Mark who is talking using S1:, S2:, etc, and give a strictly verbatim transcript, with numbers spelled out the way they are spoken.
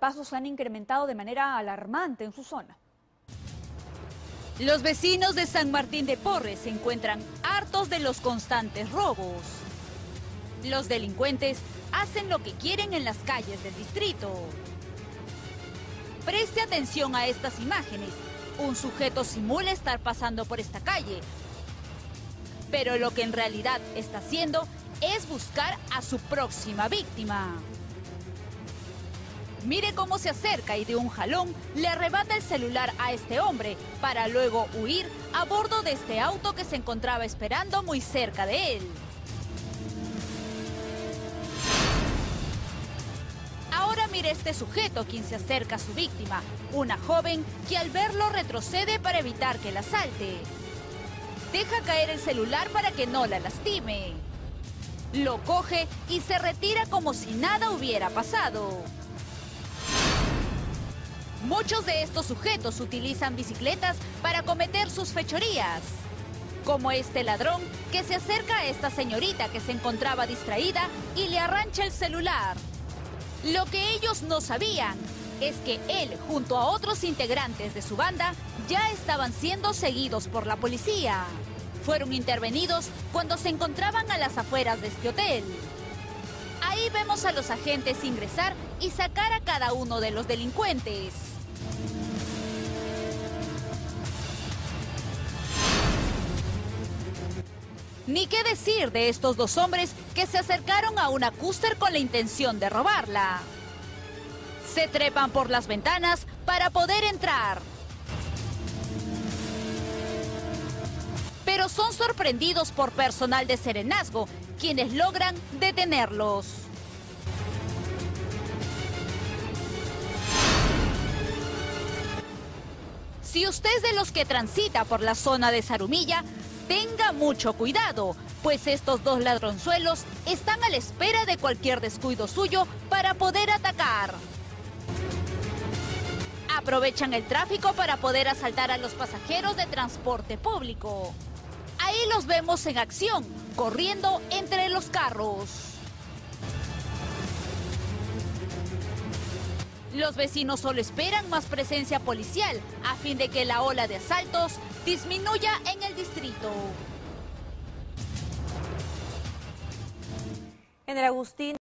S1: casos se han incrementado de manera alarmante en su zona.
S2: Los vecinos de San Martín de Porres se encuentran hartos de los constantes robos. Los delincuentes hacen lo que quieren en las calles del distrito. Preste atención a estas imágenes. Un sujeto simula estar pasando por esta calle, pero lo que en realidad está haciendo es buscar a su próxima víctima. Mire cómo se acerca y de un jalón le arrebata el celular a este hombre para luego huir a bordo de este auto que se encontraba esperando muy cerca de él. Ahora mire este sujeto quien se acerca a su víctima, una joven que al verlo retrocede para evitar que la asalte. Deja caer el celular para que no la lastime. Lo coge y se retira como si nada hubiera pasado. Muchos de estos sujetos utilizan bicicletas para cometer sus fechorías, como este ladrón que se acerca a esta señorita que se encontraba distraída y le arrancha el celular. Lo que ellos no sabían es que él, junto a otros integrantes de su banda, ya estaban siendo seguidos por la policía. Fueron intervenidos cuando se encontraban a las afueras de este hotel. Ahí vemos a los agentes ingresar y sacar a cada uno de los delincuentes. Ni qué decir de estos dos hombres que se acercaron a una Custer con la intención de robarla. Se trepan por las ventanas para poder entrar. Pero son sorprendidos por personal de Serenazgo, quienes logran detenerlos. Si usted es de los que transita por la zona de Zarumilla, tenga mucho cuidado, pues estos dos ladronzuelos están a la espera de cualquier descuido suyo para poder atacar. Aprovechan el tráfico para poder asaltar a los pasajeros de transporte público. Ahí los vemos en acción, corriendo entre los carros. Los vecinos solo esperan más presencia policial a fin de que la ola de asaltos disminuya en el distrito.
S1: En el Agustín